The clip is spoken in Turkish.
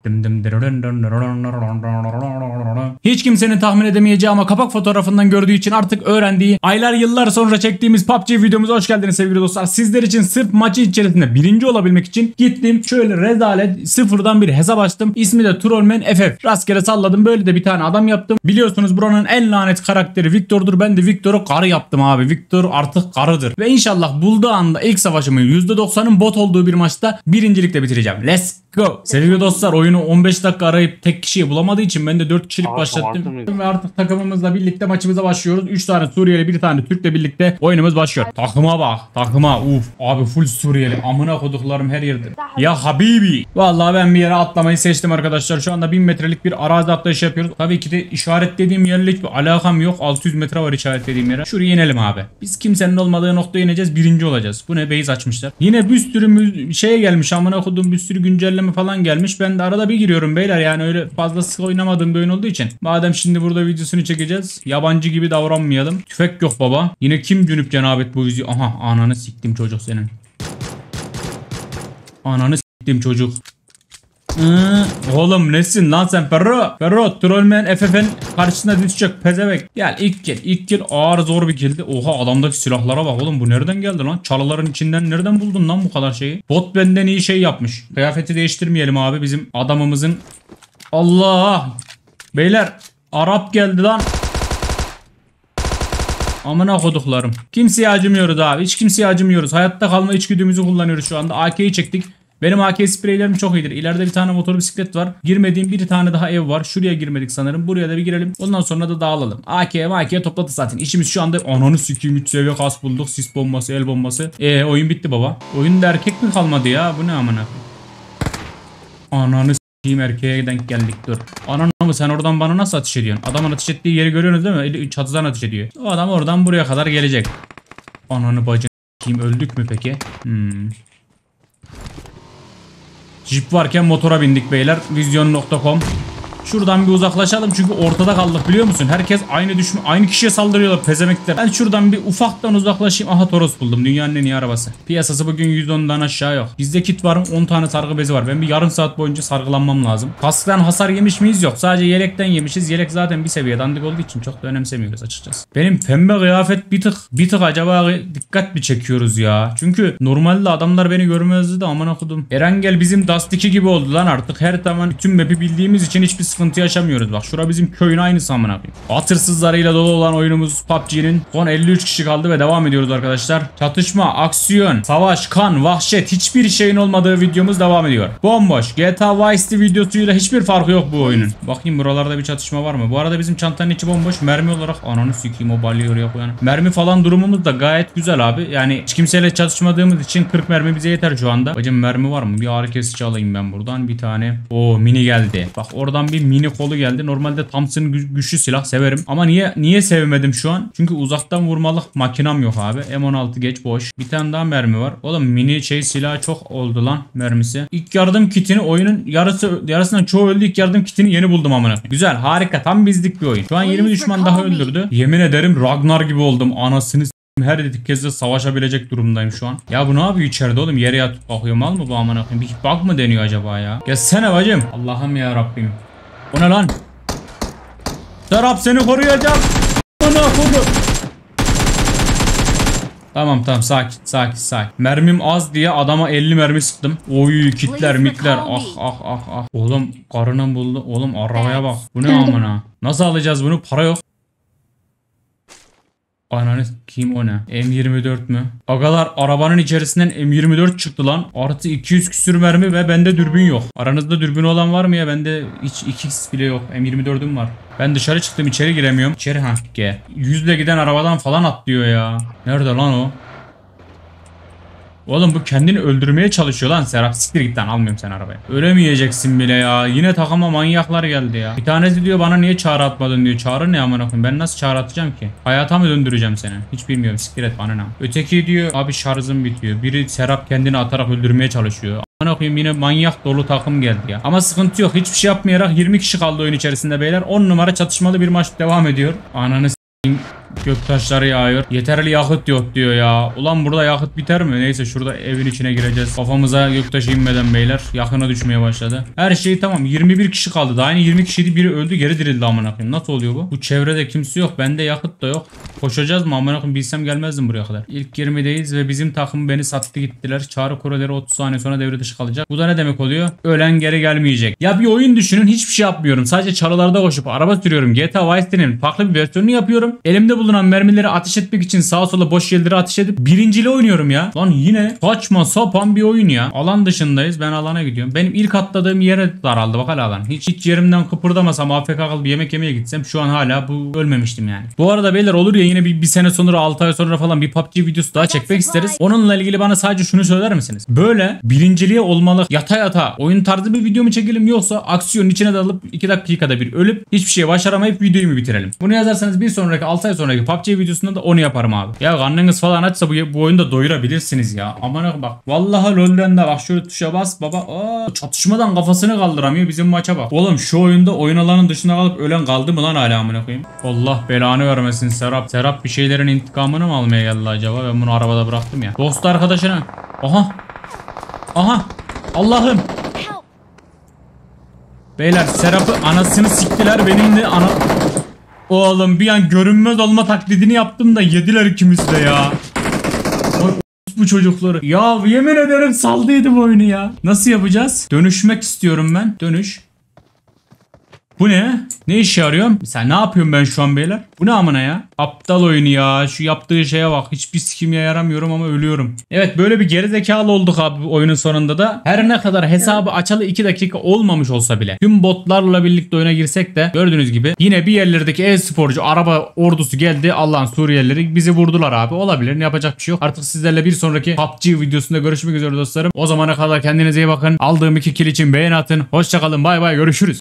Hiç kimsenin tahmin edemeyeceği ama kapak fotoğrafından gördüğü için artık öğrendiği, aylar yıllar sonra çektiğimiz PUBG videomuza hoş geldiniz sevgili dostlar. Sizler için sırf maçı içerisinde birinci olabilmek için gittim şöyle rezalet sıfırdan bir hesap açtım. İsmi de Trollman FF. Rastgele salladım, böyle de bir tane adam yaptım. Biliyorsunuz buranın en lanet karakteri Victor'dur. Ben de Victor'u karı yaptım abi. Victor artık karıdır. Ve inşallah bulduğu anda ilk savaşımın %90'ın bot olduğu bir maçta birincilikle bitireceğim. Let's go. Sevgili dostlar, oyunu 15 dakika arayıp tek kişiyi bulamadığı için ben de 4 kişilik başlattım. Ve artık takımımızla birlikte maçımıza başlıyoruz. 3 tane Suriyeli, bir tane Türk'le birlikte oyunumuz başlıyor. Takıma bak. Takıma. Uf. Abi full Suriyeli. Amına koduklarım her yerde. Ya Habibi. Vallahi ben bir yere atlamayı seçtim arkadaşlar. Şu anda 1000 metrelik bir arazi atlayışı yapıyoruz. Tabii ki de işaretlediğim yerle hiçbir alakam yok. 600 metre var işaretlediğim yere. Şuraya inelim abi. Biz kimsenin olmadığı noktaya ineceğiz. Birinci olacağız. Bu ne? Base açmışlar. Yine bir sürü şeye gelmiş. Amına kodum, bir sürü güncelleme falan gelmiş. Ben de arada bir giriyorum beyler. Yani öyle fazla sık oynamadığım bir oyun olduğu için. Madem şimdi burada videosunu çekeceğiz, yabancı gibi davranmayalım. Tüfek yok baba. Yine kim cünüp cenabet bu video? Aha, ananı siktim çocuk senin. Ananı siktim çocuk. Oğlum nesin lan sen Ferro? Ferro Trollman FF'nin karşısına düşecek pezevenk. Gel ilk kill ağır zor bir killdi. Oha, adamdaki silahlara bak oğlum, bu nereden geldi lan? Çalıların içinden nereden buldun lan bu kadar şeyi? Bot benden iyi şey yapmış. Kıyafeti değiştirmeyelim abi bizim adamımızın. Allah! Beyler Arap geldi lan. Amına koduklarım. Kimseye acımıyoruz abi. Hiç kimseye acımıyoruz. Hayatta kalma içgüdümüzü kullanıyoruz şu anda. AK'yi çektik. Benim AK spreylerim çok iyidir. İleride bir tane motor bisiklet var. Girmediğim bir tane daha ev var. Şuraya girmedik sanırım. Buraya da bir girelim. Ondan sonra da dağılalım. AK'ye topladı zaten. İşimiz şu anda ananı sikiyim. 3 seviye kas bulduk. Sis bombası, el bombası. Oyun bitti baba. Oyunda erkek mi kalmadı ya? Bu ne amına? Ananı sikiyim, erkeğe denk geldik, dur. Ananı mı, sen oradan bana nasıl ateş ediyorsun? Adamın ateş ettiği yeri görüyorsunuz değil mi? Çatıdan ateş ediyor. O adam oradan buraya kadar gelecek. Ananı bacını sikiyim, öldük mü peki? Jeep varken motora bindik beyler. Vizyon.com. Şuradan bir uzaklaşalım çünkü ortada kaldık, biliyor musun? Herkes aynı kişiye saldırıyorlar pezemekler. Ben şuradan bir ufaktan uzaklaşayım. Aha, Toros buldum. Dünyanın en iyi arabası. Piyasası bugün 110'dan aşağı yok. Bizde kit var mı? 10 tane sargı bezi var. Ben bir yarım saat boyunca sargılanmam lazım. Kasktan hasar yemiş miyiz? Yok. Sadece yelekten yemişiz. Yelek zaten bir seviye dandik olduğu için çok da önemsemiyoruz açıkçası. Benim pembe kıyafet bir tık acaba dikkat mi çekiyoruz ya? Çünkü normalde adamlar beni görmezdi de amına kodum. Erangel bizim Dust 2 gibi oldu lan artık. Her zaman bütün map'i bildiğimiz için hiçbir sıkıntı yaşamıyoruz. Bak şura bizim köyün aynısı amına koyayım. Atırsızlarıyla dolu olan oyunumuz PUBG'nin son 53 kişi kaldı ve devam ediyoruz arkadaşlar. Çatışma, aksiyon, savaş, kan, vahşet, hiçbir şeyin olmadığı videomuz devam ediyor. Bomboş. GTA Vice City videosuyla hiçbir farkı yok bu oyunun. Bakayım buralarda bir çatışma var mı? Bu arada bizim çantanın içi bomboş. Mermi olarak ananı sikeyim, o balya oraya koyan. Mermi falan durumumuz da gayet güzel abi. Yani hiç kimseyle çatışmadığımız için 40 mermi bize yeter şu anda. Bacım mermi var mı? Bir ağrı kesici alayım ben buradan bir tane. O mini geldi. Bak oradan bir mini kolu geldi. Normalde Thompson'ın güçlü silah severim. Ama niye sevmedim şu an? Çünkü uzaktan vurmalık makinam yok abi. M16 geç boş. Bir tane daha mermi var. Oğlum mini silahı çok oldu lan mermisi. İlk yardım kitini, oyunun yarısından çoğu öldü. İlk yardım kitini yeni buldum amına. Güzel, harika, tam bizlik bir oyun. Şu an 20 düşman daha öldürdü. Yemin ederim Ragnar gibi oldum. Anasını her kez de savaşabilecek durumdayım şu an. Ya bu ne yapıyor içeride oğlum? Yere yatıp kalkıyor, mal mı bu amına koyayım? Bir bug mı deniyor acaba ya? Gelsene bacım. Allah'ım ya Rabbim. O ne lan? Serap seni koruyacağım. Bana koru. Tamam sakin. Mermim az diye adama 50 mermi sıktım. Oy kitler mitler. Ah. Oğlum karını buldu. Oğlum arabaya bak. Bu ne amına? Nasıl alacağız bunu? Para yok. Ananı kim o ne? M24 mü? Agalar arabanın içerisinden M24 çıktı lan. Artı 200 küsür mermi ve bende dürbün yok. Aranızda dürbün olan var mı ya? Bende hiç 2x bile yok. M24'üm var. Ben dışarı çıktım, içeri giremiyorum. İçeri G. 100'le giden arabadan falan atlıyor ya. Nerede lan o? Oğlum bu kendini öldürmeye çalışıyor lan Serap. Siktir git lan, almıyorum sen arabaya. Ölemeyeceksin bile ya. Yine takıma manyaklar geldi ya. Bir tanesi diyor bana niye çağrı atmadın diyor. Çağrı ne amına koyayım? Ben nasıl çağrı atacağım ki? Hayata mı döndüreceğim seni? Hiç bilmiyorum. Siktir et bana ne. Öteki diyor abi şarjım bitiyor. Biri Serap kendini atarak öldürmeye çalışıyor. Amına koyayım, yine manyak dolu takım geldi ya. Ama sıkıntı yok. Hiçbir şey yapmayarak 20 kişi kaldı oyun içerisinde beyler. 10 numara çatışmalı bir maç devam ediyor. Ananı s***. Göktaşları yağıyor. Yeterli yakıt yok diyor ya. Ulan burada yakıt biter mi? Neyse şurada evin içine gireceğiz. Kafamıza göktaşı inmeden beyler. Yakına düşmeye başladı. Her şey tamam. 21 kişi kaldı. Daha yeni 20 kişiydi. Biri öldü, geri dirildi amına koyayım. Nasıl oluyor bu? Bu çevrede kimse yok. Bende yakıt da yok. Koşacağız mı amına koyayım? Bilsem gelmezdim buraya kadar. İlk 20'deyiz ve bizim takım beni sattı gittiler. Çağrı kuleleri 30 saniye sonra devre dışı kalacak. Bu da ne demek oluyor? Ölen geri gelmeyecek. Ya bir oyun düşünün, hiçbir şey yapmıyorum. Sadece çalılarda koşup araba sürüyorum. GTA Vice City'nin farklı bir versiyonunu yapıyorum. Elimde bulunan mermileri ateş etmek için sağa sola boş yerlere ateş edip birinciliği oynuyorum ya. Lan yine saçma sapan bir oyun ya. Alan dışındayız. Ben alana gidiyorum. Benim ilk atladığım yere daraldı. Bak hala alan. Hiç yerimden kıpırdamasam, AFK kalıp yemek yemeye gitsem şu an hala bu ölmemiştim yani. Bu arada beyler olur ya yine bir sene sonra 6 ay sonra falan bir PUBG videosu daha çekmek isteriz. Onunla ilgili bana sadece şunu söyler misiniz? Böyle birinciliğe olmalı yata oyun tarzı bir video mu çekelim, yoksa aksiyonun içine dalıp 2 dakikada bir ölüp hiçbir şeye başaramayıp videoyu mu bitirelim? Bunu yazarsanız bir sonraki 6 ay sonraki PUBG videosunda da onu yaparım abi. Ya karnınız falan açsa bu oyunda doyurabilirsiniz ya. Aman bak. Vallahi LoL'den de bak, şöyle tuşa bas baba. Çatışmadan kafasını kaldıramıyor, bizim maça bak. Oğlum şu oyunda oyun alanının dışına kalıp ölen kaldı mı lan hala amına koyayım? Allah belanı vermesin Serap. Serap bir şeylerin intikamını mı almaya geldi acaba? Ben bunu arabada bıraktım ya. Dost arkadaşına. Aha. Allah'ım. Beyler Serap'ı anasını siktiler, benim de Oğlum bir an görünmez olma taklidini yaptım da yediler ikimiz de ya. Bu çocukları. Ya yemin ederim saldıydım oyunu ya. Nasıl yapacağız? Dönüşmek istiyorum ben. Dönüş. Bu ne? Ne işe yarıyor? Mesela ne yapıyorum ben şu an beyler? Bu ne amına ya? Aptal oyunu ya. Şu yaptığı şeye bak. Hiçbir sikimye yaramıyorum ama ölüyorum. Evet, böyle bir gerizekalı olduk abi oyunun sonunda da. Her ne kadar hesabı açalı 2 dakika olmamış olsa bile, tüm botlarla birlikte oyuna girsek de gördüğünüz gibi yine bir yerlerdeki e-sporcu araba ordusu geldi. Allah'ın Suriyelileri bizi vurdular abi. Olabilir. Yapacak bir şey yok. Artık sizlerle bir sonraki PUBG videosunda görüşmek üzere dostlarım. O zamana kadar kendinize iyi bakın. Aldığım 2 kill için beğeni atın. Hoşçakalın. Bay bay. Görüşürüz.